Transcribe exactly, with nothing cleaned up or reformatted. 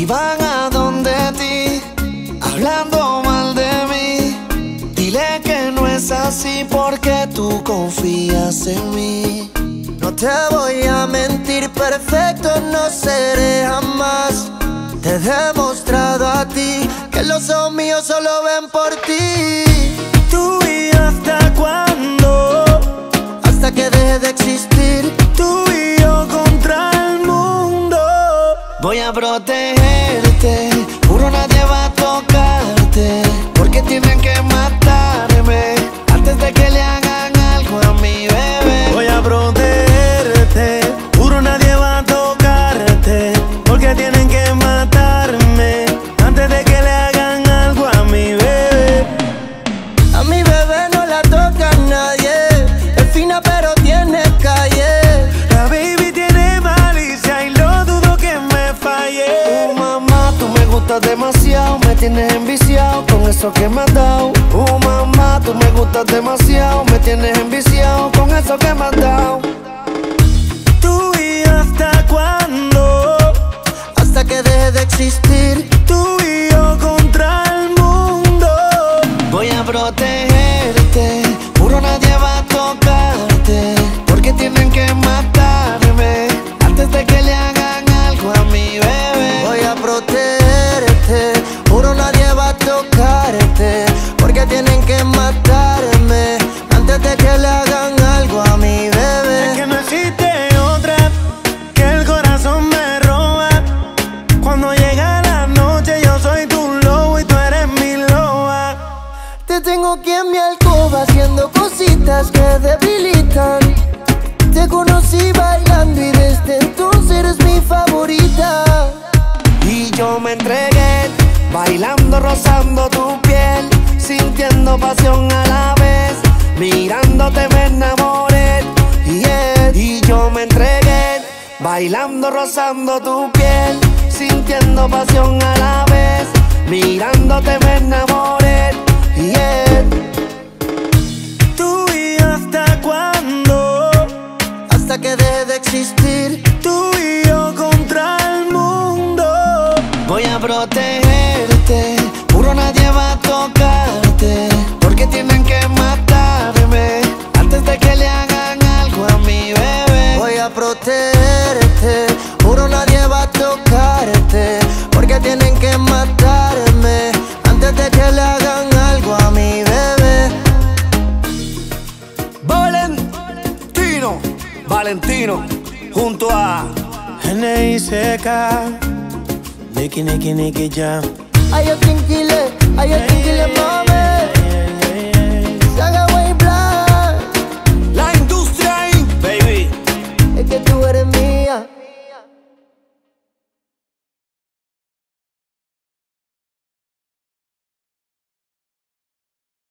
van a donde ti, hablando mal de mí. Dile que no es así porque tú confías en mí. No te voy a mentir, perfecto no seré jamás. Te he demostrado a ti que los ojos míos solo ven por ti. Tú y yo hasta cuándo, hasta que deje de existir. Tú y yo contra el mundo. Voy a protegerte, juro nadie va a tocarte, porque tienen que matarme antes de que le hagan algo a mi bebé. Voy a protegerte, juro nadie va a tocarte, porque tienen que matarme antes de que le hagan algo a mi bebé. A mi bebé no la toca nadie, es fina pero tiene calle. La baby tiene malicia y lo dudo que me falle. Oh mamá, tú me gustas demasiado, me tienes enviciado con eso que me has dado. Oh mamá, tú me gustas demasiado, me tienes enviciado con eso que me has dado. Tú y yo hasta cuándo, hasta que deje de existir. Tú y yo contra el mundo. Voy a protegerte, juro nadie va a tocarte, porque tienen que matarme antes de que le hagan algo a mi bebé. Voy a protegerte, juro nadie va a tocarte, porque tienen que matarme antes de que le hagan algo a mi bebé. Es que no existe otra que el corazón me roba. Cuando llega la noche yo soy tu lobo y tú eres mi loba. Te tengo aquí en mi alcoba haciendo cositas que debilitan. Te conocí bailando y desde entonces eres mi favorita. Y yo me entregué, bailando, rozando tu piel, sintiendo pasión a la vez, mirándote me enamoré. Yeah. Y yo me entregué, bailando, rozando tu piel, sintiendo pasión a la vez, mirándote me enamoré. Yeah. Tú y yo hasta cuándo, hasta que deje de existir. tú y yo contra el mundo. Voy a protegerte, juro nadie va a tocarte, porque tienen que matarme antes de que le hagan algo a mi bebé. Voy a protegerte, juro nadie va a tocarte, porque tienen que matarme antes de que le hagan algo a mi bebé. Valentino, Valentino, junto a N I C K, Nicky, Nicky, Nicky Jam. Ay, yo tranquile, ay, yo tranquile, mami.